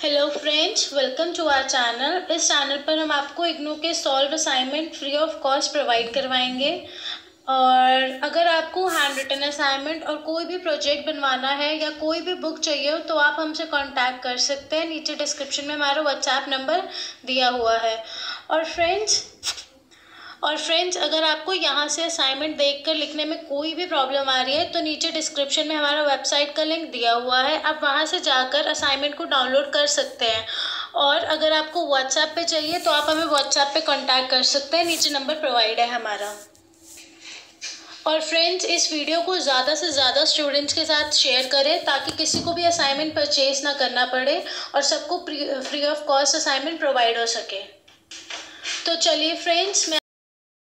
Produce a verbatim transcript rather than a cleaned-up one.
Hello friends, welcome to our channel. इस channel पर हम आपको इग्नू के solve assignment free of cost provide करवाएंगे। और अगर आपको हैंड रिटन असाइनमेंट और कोई भी प्रोजेक्ट बनवाना है या कोई भी बुक चाहिए हो तो आप हमसे कांटेक्ट कर सकते हैं। नीचे डिस्क्रिप्शन में हमारा व्हाट्सएप नंबर दिया हुआ है। और फ्रेंड्स और फ्रेंड्स अगर आपको यहाँ से असाइनमेंट देखकर लिखने में कोई भी प्रॉब्लम आ रही है तो नीचे डिस्क्रिप्शन में हमारा वेबसाइट का लिंक दिया हुआ है, आप वहाँ से जाकर असाइनमेंट को डाउनलोड कर सकते हैं। और अगर आपको व्हाट्सएप पे चाहिए तो आप हमें व्हाट्सएप पे कांटेक्ट कर सकते हैं, नीचे नंबर प्रोवाइड है हमारा। और फ्रेंड्स इस वीडियो को ज़्यादा से ज़्यादा स्टूडेंट्स के साथ शेयर करें ताकि किसी को भी असाइनमेंट परचेज ना करना पड़े और सबको free of cost assignment provide हो सके। तो चलिए फ्रेंड्स, मैं